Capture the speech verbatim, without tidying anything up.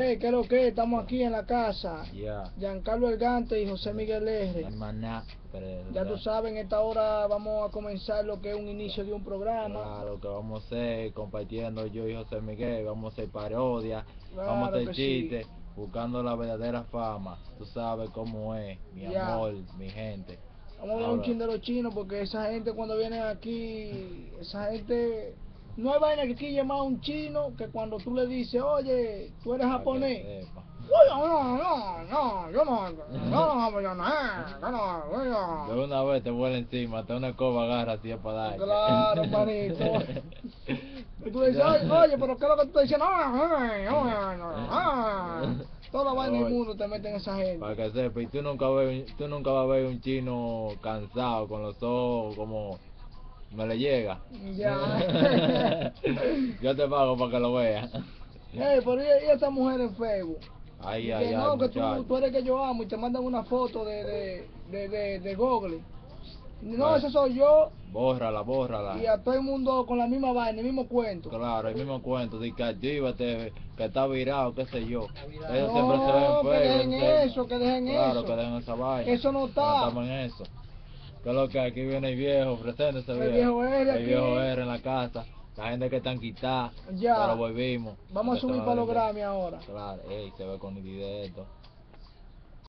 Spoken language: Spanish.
Hey, ¿qué es lo que? Estamos aquí en la casa. Ya. Giancarlo Elgante y José Miguel R. Maná, pero, Ya tú sabes, en esta hora vamos a comenzar lo que es un inicio de un programa. Claro, que vamos a hacer compartiendo yo y José Miguel, vamos a hacer parodias, vamos a Claro hacer que chistes, sí. buscando la verdadera fama. Tú sabes cómo es, mi Ya. amor, mi gente. Vamos a hablar un chin de los chinos porque esa gente cuando viene aquí, esa gente... No hay vaina que aquí llama a un chino que cuando tú le dices, oye, tú eres Para que japonés. sepa. Oye, no, no, no, yo no, yo no, yo no, yo no, yo De no. una vez te vuela encima, hasta una escoba agarra así es para darte. Claro, manito. Y tú le dices, oye, oye, pero ¿qué es lo que tú estás diciendo? Ay, ay, ay, ay. Toda la vaina del Oye, mundo te meten esa gente. para que sepa, y tú nunca, ves, tú nunca vas a ver un chino cansado, con los ojos como... me le llega. Ya. Yo te pago para que lo veas. Ey, pero y, y esta mujer en Facebook. Ay, Y ay, que ay, no, que tú, muchacho. tú eres que yo amo y te mandan una foto de, de, de, de, de Google. No, Bueno, ese soy yo bórrala, bórrala. y a todo el mundo con la misma vaina, el mismo cuento. Claro, el mismo cuento, de que actívate, que está virado, qué sé yo. Ellos siempre se No, ven que feos. dejen eso, que dejen Claro, eso. que dejen esa vaina. Eso no Que no está. estamos en eso. Que es lo que aquí viene el viejo, preséntese El viejo. viejo R El viejo aquí. R en la casa. La gente que están quitada, Ya. ya lo volvimos. Vamos a Que se subir van para los vender. Grammy ahora. Claro, ey, se ve con nitidez esto.